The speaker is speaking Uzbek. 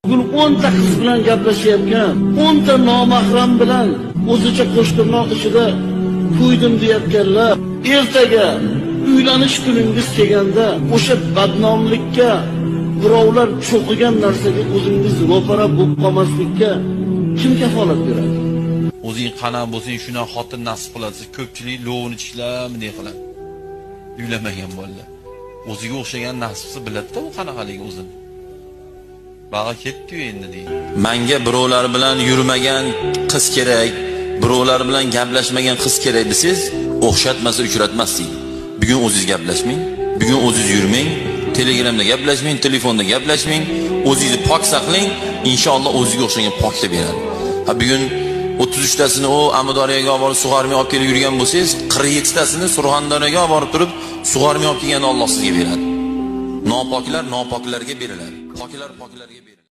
Bugun 10 ta qiz bilan gaplashayotgan, 10 ta nomahram bilan o'zicha qo'shtirnoq ichida qo'ydim deyotganlar, ertaga uylanish kuningiz kelganda o'sha badnomlikka, birovlar cho'qigan narsaga o'zingiz ro'para bo'lib qolmaslikka kim kafolat beradi? O'zing qanaqa bo'lsang, shuna xotin nasib qilasiz. Ko'pchilik lovini tiklarmi deya qiladi. Uylamagan bolalar. O'ziga o'xshagan nasibsi biladi-da, u qanaqaligi o'zini. Baga ketdi endi deydi. Menga birovlar bilan yurmagan qiz kerak, birovlar bilan gaplashmagan qiz kerak desiz, o'xshatmasa uchratmas deydi. Bugun o'zingiz gaplashmang, bugun o'zingiz yurmang, Telegramda gaplashmang, telefonda gaplashmang, o'zingizni pok saqlang, inshaalloh o'ziga o'xshagan poklik beradi. Ha bugun 33 tasini o Amudaryoga olib borib sug'armay olib kelib yurgan bo'lsangiz, 47 tasini Surxondaryoga olib borib turib sug'armay olib kelganni Alloh sizga beradi. Nopoklar nopoklarga beriladi. Poklar poklarga beriladi.